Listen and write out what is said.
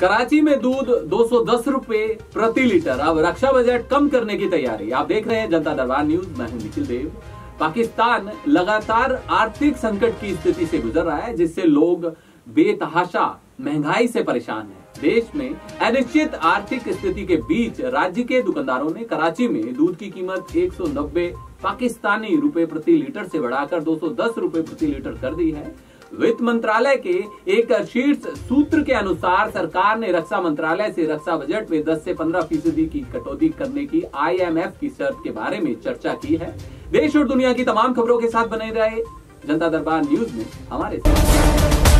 कराची में दूध 210 रुपए प्रति लीटर। अब रक्षा बजट कम करने की तैयारी। आप देख रहे हैं जनता दरबार न्यूज, मैं हूं निखिल देव। पाकिस्तान लगातार आर्थिक संकट की स्थिति से गुजर रहा है, जिससे लोग बेतहाशा महंगाई से परेशान हैं। देश में अनिश्चित आर्थिक स्थिति के बीच राज्य के दुकानदारों ने कराची में दूध की कीमत 190 पाकिस्तानी रुपए प्रति लीटर से बढ़ाकर 210 रुपए प्रति लीटर कर दी है। वित्त मंत्रालय के एक शीर्ष सूत्र के अनुसार सरकार ने रक्षा मंत्रालय से रक्षा बजट में 10 से 15% की कटौती करने की IMF की शर्त के बारे में चर्चा की है। देश और दुनिया की तमाम खबरों के साथ बने रहे जनता दरबार न्यूज में हमारे साथ।